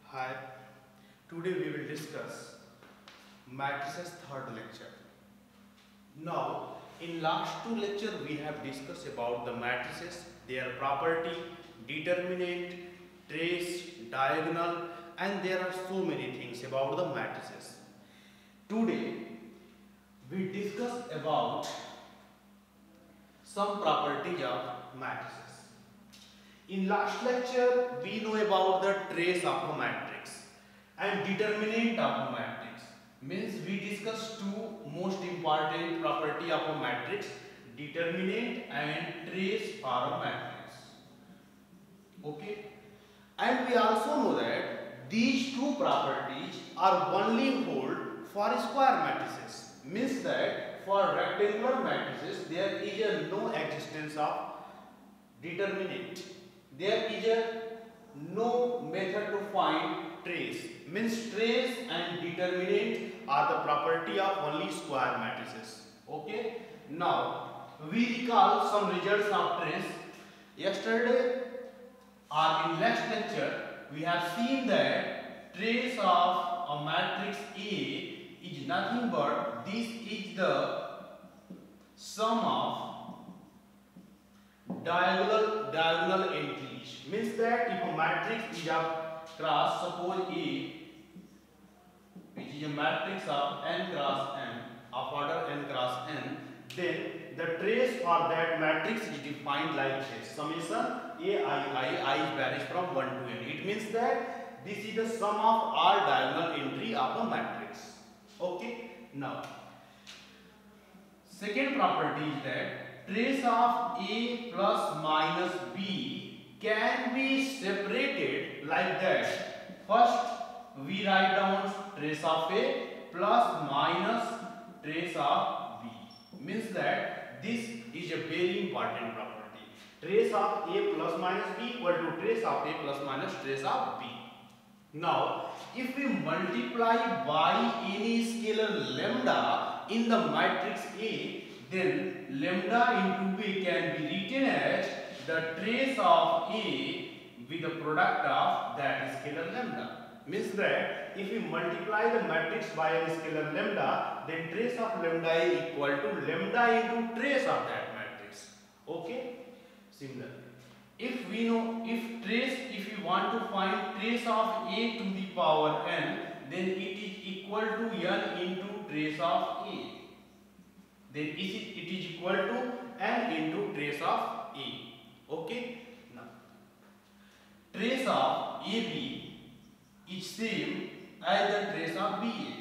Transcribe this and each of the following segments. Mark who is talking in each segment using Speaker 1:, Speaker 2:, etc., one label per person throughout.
Speaker 1: Hi, today we will discuss matrices third lecture. Now, in last two lecture we have discussed about the matrices, their property, determinant, trace, diagonal, and there are so many things about the matrices. Today we discuss about some properties of matrices. In last lecture, we know about the trace of a matrix and determinant of a matrix. Means we discussed two most important property of a matrix, determinant and trace for a matrix. Okay. And we also know that these two properties are only hold for square matrices. Means that for rectangular matrices there is no existence of determinant. There is no method to find trace. Means trace and determinant are the property of only square matrices. Okay. Now we recall some results of trace. Yesterday or in last lecture we have seen that trace of a matrix A is nothing but this is the sum of diagonal entries. Means that if a matrix is of class, suppose A, which is a matrix of n cross n, of order n cross n, then the trace for that matrix is defined like this: summation I varies from 1 to n. It means that this is the sum of all diagonal entry of a matrix. Okay. Now, second property is that trace of A plus minus B can be separated like that. First, we write down trace of A plus minus trace of B. Means that this is a very important property. Trace of A plus minus B equal to trace of A plus minus trace of B. Now, if we multiply by any scalar lambda in the matrix A, then lambda into A can be written as the trace of A with the product of that scalar lambda. Means that if we multiply the matrix by a scalar lambda, then trace of lambda is equal to lambda into trace of that matrix. Okay. Similarly, if we want to find trace of A to the power n, then it is equal to n into trace of A. Then it is equal to n into trace of A. Okay. Now, trace of AB is same as the trace of BA.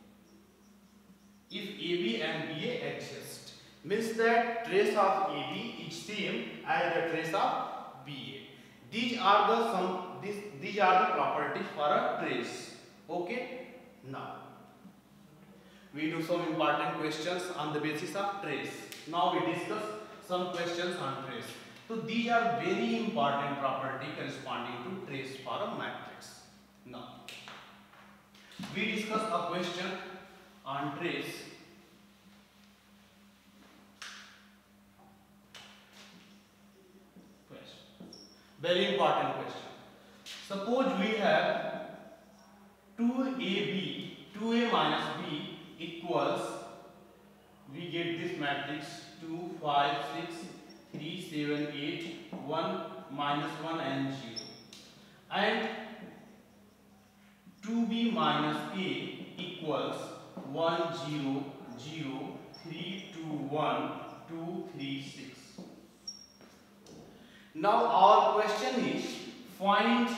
Speaker 1: If AB and BA exist, means that trace of AB is same as the trace of BA. These are the properties for a trace. Okay. Now we do some important questions on the basis of trace. Now we discuss some questions on trace. So these are very important property corresponding to trace for a matrix. Now we discuss a question on trace. Very important question. Suppose we have 2a minus b equals, we get this matrix 2, 5, 6, 3, 7, 8, 1, minus 1 and 0. And 2b minus a equals 1, 0, 0, 3, 2, 1, 2, 3, 6. Now our question is, find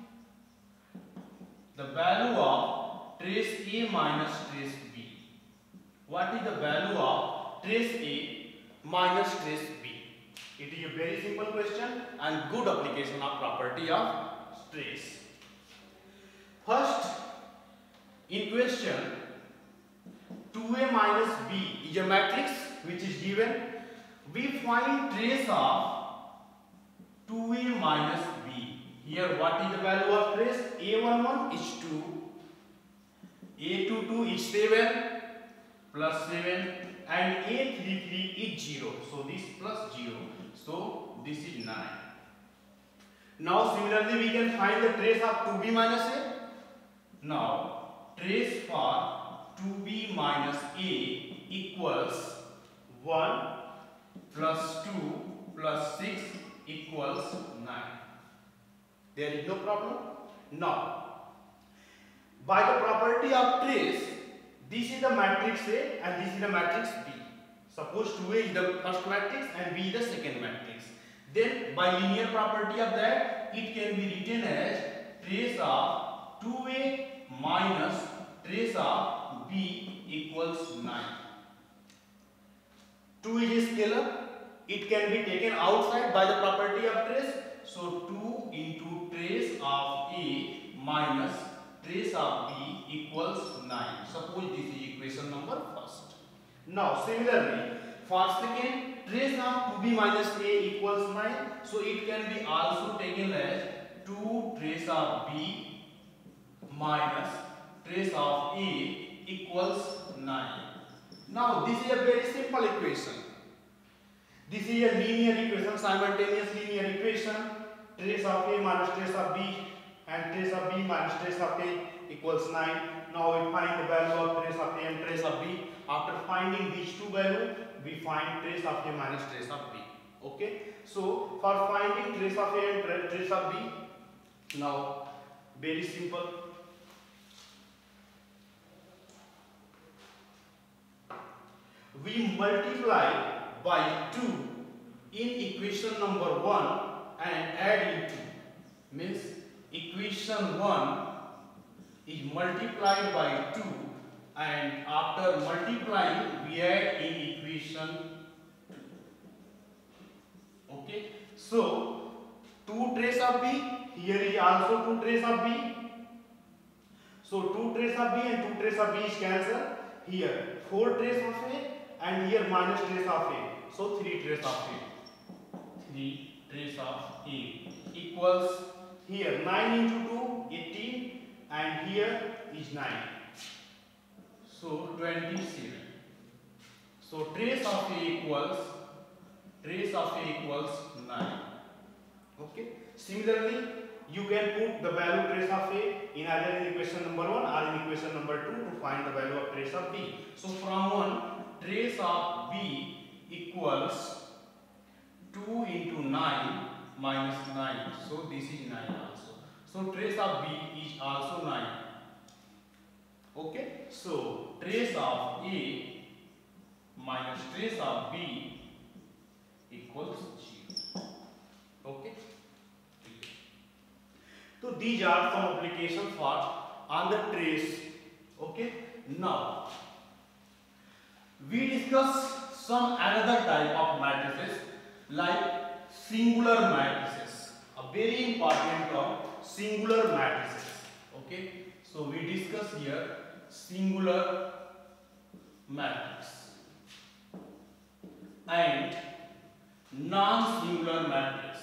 Speaker 1: the value of trace A minus trace B. What is the value of trace A minus trace B? It is a very simple question and good application of property of trace. First, in question, 2A minus B is a matrix which is given. We find trace of 2A minus B. Here what is the value of trace? A11 is 2, A22 is 7 plus 7 and A33 is 0. So this plus 0. So this is 9. Now similarly we can find the trace of 2b minus a. Now trace for 2b minus a equals 1 plus 2 plus 6 equals 9. There is no problem. Now, by the property of trace, this is the matrix A and this is the matrix B. Suppose 2A is the first matrix and B is the second matrix. Then by linear property of that, it can be written as trace of 2A minus trace of B equals 9. 2 is a scalar. It can be taken outside by the property of trace. So 2 into trace of A minus trace of B equals 9. Suppose this is equation number first. Now similarly, for second, trace of 2b minus a equals 9. So it can be also taken as 2 trace of b minus trace of a equals 9. Now this is a very simple equation. This is a linear equation, simultaneous linear equation. Trace of a minus trace of b and trace of b minus trace of a equals 9. Now we find the value of trace of a and trace of b. After finding these two values, we find trace of a minus trace of b. Okay. So for finding trace of a and trace of b, now very simple. We multiply by 2 in equation number 1 and add in 2. Means equation 1 is multiplied by 2 and after multiplying we add in equation 2. Okay. So 2 trace of b, here is also 2 trace of b. So 2 trace of b and 2 trace of b is cancelled. Here 4 trace of a and here minus trace of a. So 3 trace of a. 3 trace of a equals here 9 into 2, 18 and here is 9. So 27. So trace of a equals 9. Okay. Similarly, you can put the value trace of a in either in equation number 1 or in equation number 2 to find the value of trace of b. So from 1, trace of b equals 2 into 9 minus 9. So this is 9 also. So trace of b is also 9. Okay. So trace of a minus trace of b equals 0. Okay. So these are some applications for on the trace. Okay. Now we discuss some another type of matrices like singular matrices. A very important term, singular matrices. Okay. So we discuss here singular matrix and non-singular matrix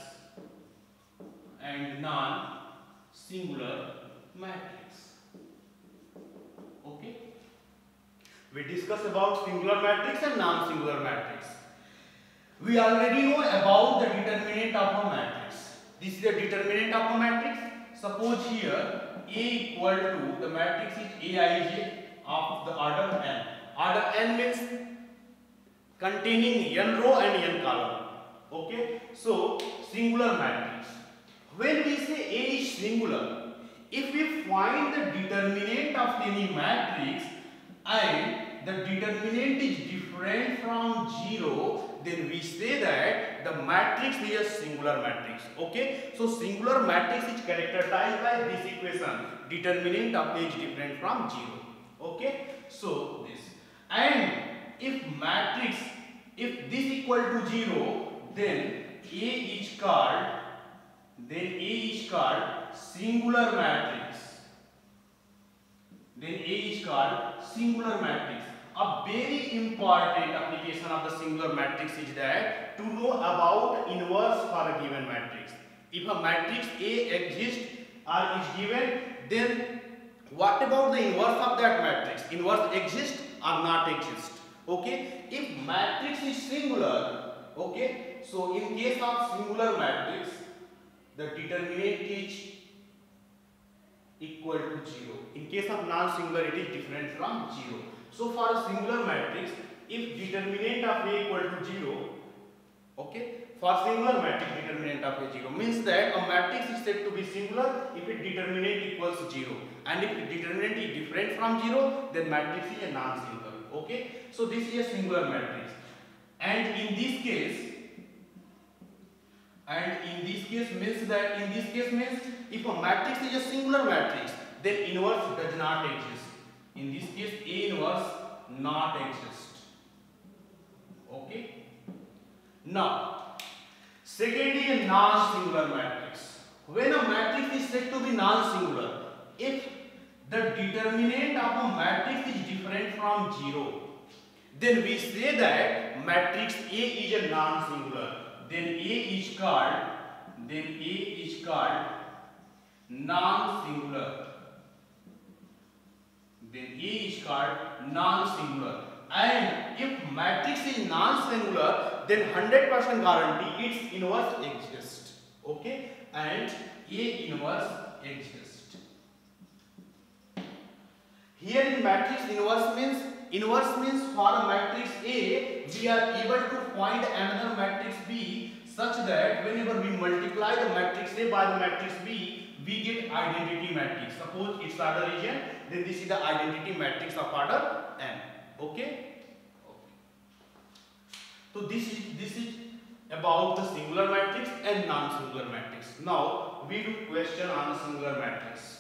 Speaker 1: and non-singular matrix. Okay. We discuss about singular matrix and non-singular matrix. We already know about the determinant of a matrix. This is the determinant of a matrix. Suppose here A equal to the matrix is Aij of the order n. Order n means containing n row and n column. Okay. So singular matrix. When we say A is singular, if we find the determinant of any matrix and the determinant is different from 0, then we say that the matrix is a singular matrix. Okay. So singular matrix is characterized by this equation. Determinant of A is different from 0. Okay. So this. And if matrix, if this equal to 0, then A is called singular matrix. Then A is called singular matrix. A very important application of the singular matrix is that to know about inverse for a given matrix. If a matrix A exists or is given, then what about the inverse of that matrix? Inverse exists or not exist? Okay. If matrix is singular, okay, so in case of singular matrix, the determinant is equal to 0. In case of non-singular, it is different from 0. So for a singular matrix, if determinant of A equal to 0, okay, for singular matrix determinant of A 0 means that a matrix is said to be singular if its determinant equals 0, and if its determinant is different from 0, then matrix is a non-singular. Okay, so this is a singular matrix, and in this case means if a matrix is a singular matrix, then inverse does not exist. In this case, A inverse not exist. Okay. Now, secondly, a non-singular matrix. When a matrix is said to be non-singular, if the determinant of a matrix is different from 0, then we say that matrix A is a non-singular. Then A is called non-singular. And if matrix is non-singular, then 100% guarantee its inverse exists. Okay, and A inverse exists. Here in matrix inverse means for a matrix A, we are able to find another matrix B such that whenever we multiply the matrix A by the matrix B, we get identity matrix. Suppose it's order is n, then this is the identity matrix of order n. Okay. So this is about the singular matrix and non-singular matrix. Now we do question on the singular matrix.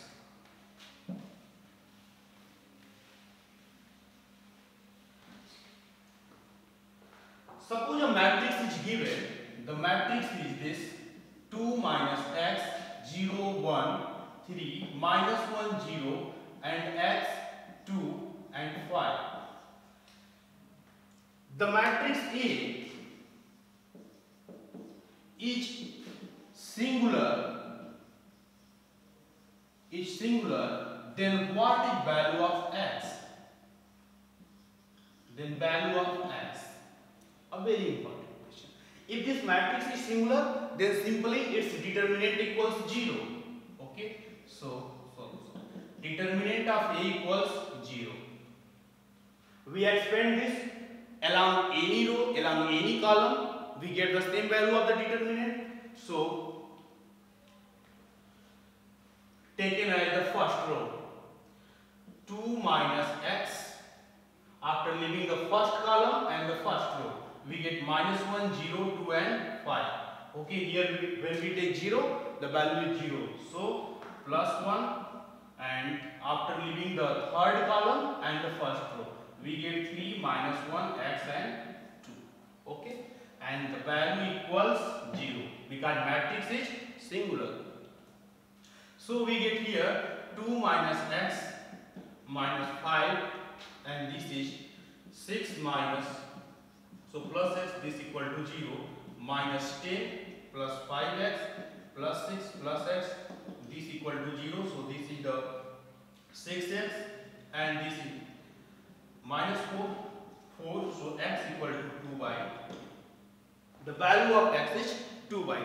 Speaker 1: Suppose a matrix is given. The matrix is this: 2 minus x, 0, 1, 3, minus 1, 0, and x, 2, and 5. The matrix A is singular, then what is value of x? A very important question. If this matrix is singular, then simply its determinant equals 0. Okay, so determinant of A equals 0. We expand this along any row, along any column, we get the same value of the determinant. So taken as the first row, 2 minus x. After leaving the first column and the first row, we get minus 1, 0, 2, and 5. Okay, here when we take 0, the value is 0. So plus 1, and after leaving the third column and the first row, we get 3 minus 1, x and 2. Okay, and the value equals 0 because matrix is singular. So we get here 2 minus x minus 5, and this is 6 minus, so plus x, this equal to 0, minus 10 plus 5x plus 6 plus x, this equal to 0, so this is the 6x, and this is minus 4, so x equal to 2 by, the value of x is 2 by 3.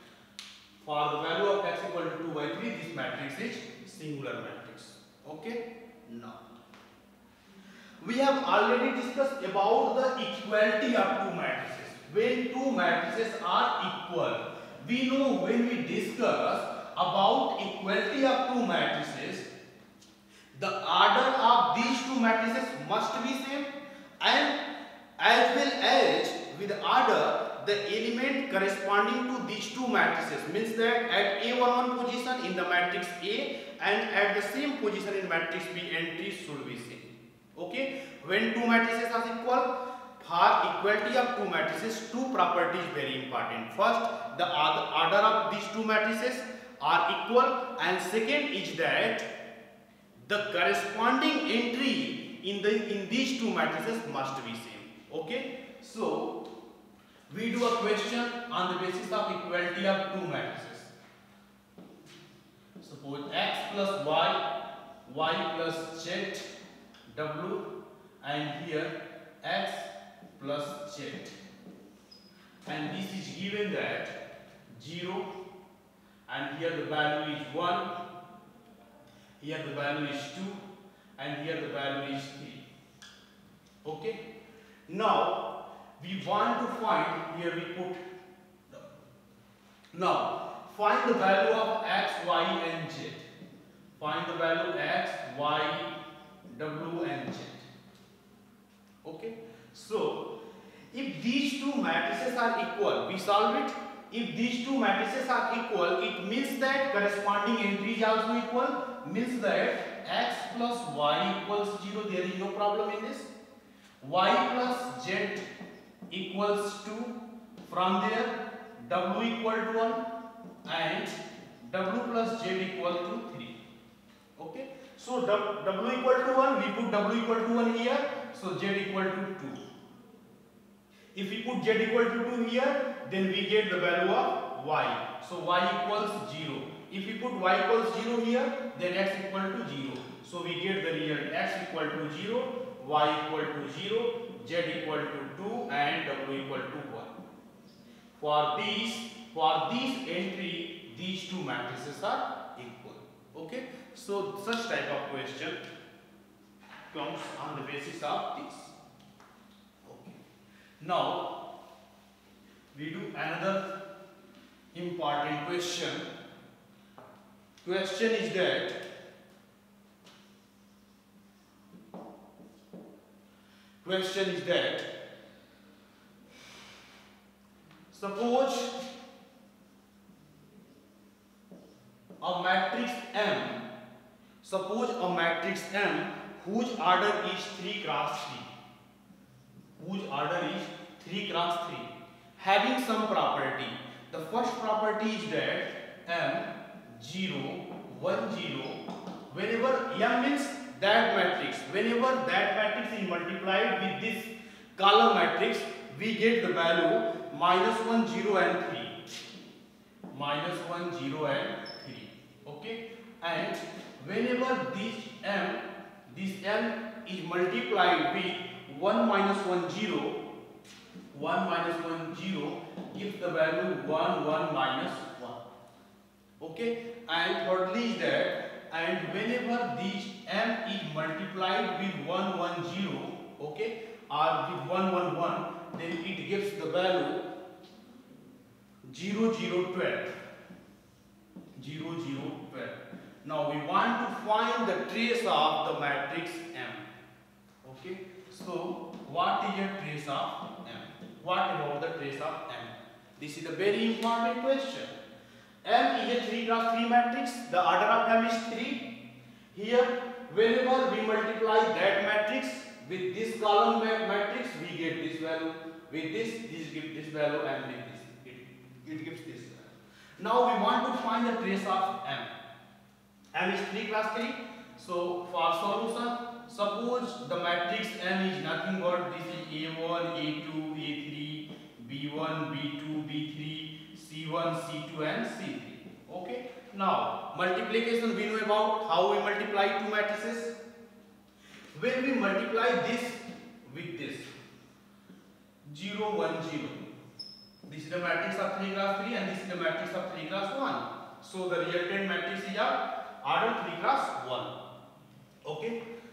Speaker 1: For the value of x equal to 2 by 3, this matrix is singular matrix. Okay, now we have already discussed about the equality of two matrices. When two matrices are equal, we know when we discuss about equality of two matrices, the order of these two matrices must be same, and as well as with order the element corresponding to these two matrices, means that at A11 position in the matrix A and at the same position in matrix B, entries should be same. Okay, when two matrices are equal, for equality of two matrices, two properties very important. First, the order of these two matrices are equal, and second is that the corresponding entry in these two matrices must be same. Okay, so we do a question on the basis of equality of two matrices. Suppose x plus y plus z, w, and here x plus z, and this is given that 0, and here the value is 1, Here the value is 2 and here the value is 3. Okay. Now we want to find, here we put, now find the value of x, y and z. Find the value x, y, w and z. Okay. So if these two matrices are equal, we solve it. If these two matrices are equal, it means that corresponding entry is also equal. Means that x plus y equals 0. There is no problem in this. Y plus z equals 2. From there, w equal to 1 and w plus z equal to 3. Okay. So w equal to 1, we put w equal to 1 here. So z equal to 2. If we put z equal to 2 here, then we get the value of y. So y equals 0. If we put y equals 0 here, then x equal to 0. So we get the result x equal to 0, y equal to 0, z equal to 2 and w equal to 1. For these entry, these two matrices are equal. Okay. So such type of question comes on the basis of this. Okay. Now we do another important question. Question is that suppose a matrix M whose order is 3 cross 3, having some property. The first property is that M 0 1 0, whenever M means that matrix, whenever that matrix is multiplied with this column matrix, we get the value -1 0 and 3. -1 0 and 3. Okay. And whenever this M is multiplied with 1 -1 0, 1 -1 0 gives the value 1 1 -1. Okay. And thirdly is that, and whenever this M is multiplied with 1 1 0, okay, or with 1 1 1, then it gives the value 0 0 12. 0 0 12. Now we want to find the trace of the matrix M. Okay. So what is a trace of M? What about the trace of M? This is a very important question. M is a 3 cross 3 matrix. The order of M is 3. Here, whenever we multiply that matrix with this column matrix, we get this value. With this gives this value, and with this, it gives this value. Now we want to find the trace of M. M is 3 cross 3. So for solution, suppose the matrix M is nothing but this is A1, A2, A3, B1, B2, B3, C1, C2 and C3. Okay. Now multiplication we know about how we multiply two matrices. When we multiply this with this 0 1 0, this is the matrix of 3 cross 3 and this is the matrix of 3 cross 1. So the resultant matrix is of order 3 cross 1. Okay.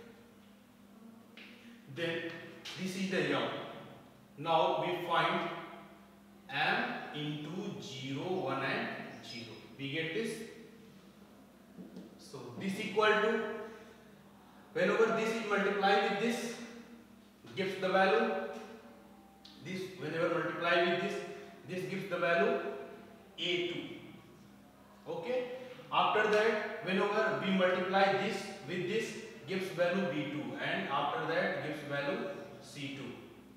Speaker 1: Then this is the M. Now we find M into 0 1 and 0. We get this. So this equal to, whenever this is multiplied with this, gives the value. This whenever multiplied with this gives the value A2. Okay. After that, whenever we multiply this with this, gives value B2, and after that gives value C2.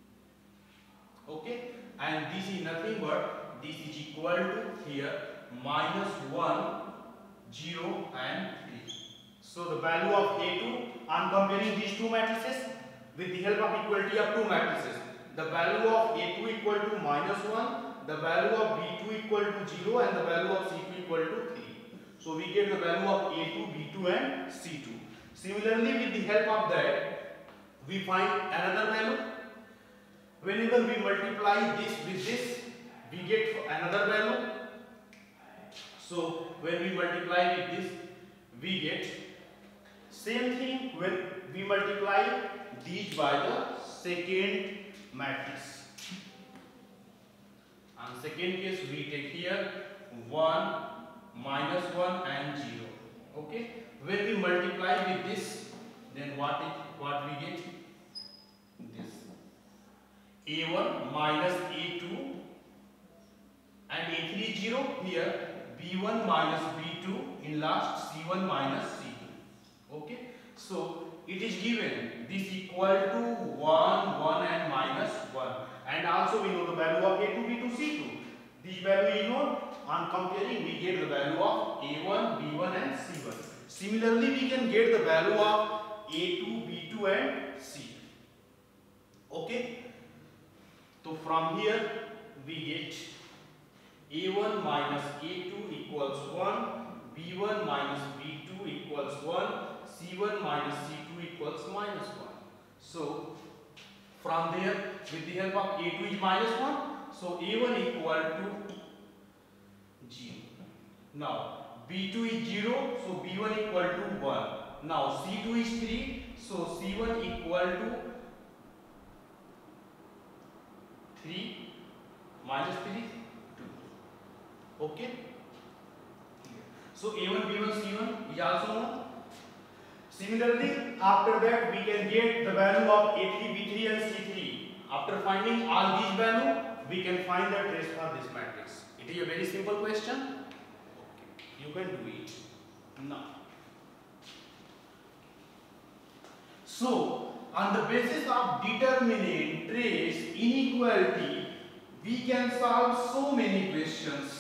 Speaker 1: Okay. And this is nothing but this is equal to here -1 0 and 3. So the value of A2, on comparing these two matrices with the help of equality of two matrices, the value of A2 equal to -1, the value of B2 equal to 0 and the value of C2 equal to 3. So we get the value of A2, B2 and C2. Similarly, with the help of that, we find another value. Whenever we multiply this with this, we get another value. So when we multiply with this, we get Same thing when we multiply these by the second matrix. And second case we take here 1, -1 and 0. Okay. When we multiply with this, then what we get? This a1 minus a2 and a3 0. Here b1 minus b2 in last c1 minus c2. Okay. So it is given this equal to 1, 1 and -1. And also we know the value of a2, b2, c2. This value is known. On comparing, we get the value of a1, b1 and c1. Similarly, we can get the value of a2, b2 and c2. Okay. So from here we get a1 minus a2 equals 1, b1 minus b2 equals 1, c1 minus c2 equals -1. So from there, with the help of a2 is -1, so a1 equal to 0. Now b2 is 0, so b1 equal to 1. Now c2 is 3, so c1 equal to 3 minus 3, 2. Okay. So a1, b1, c1 is also known. Similarly, after that we can get the value of a3, b3 and c3. After finding all these values, we can find the trace for this matrix. It is a very simple question. Okay. You can do it now. So, on the basis of determinant trace inequality, we can solve so many questions.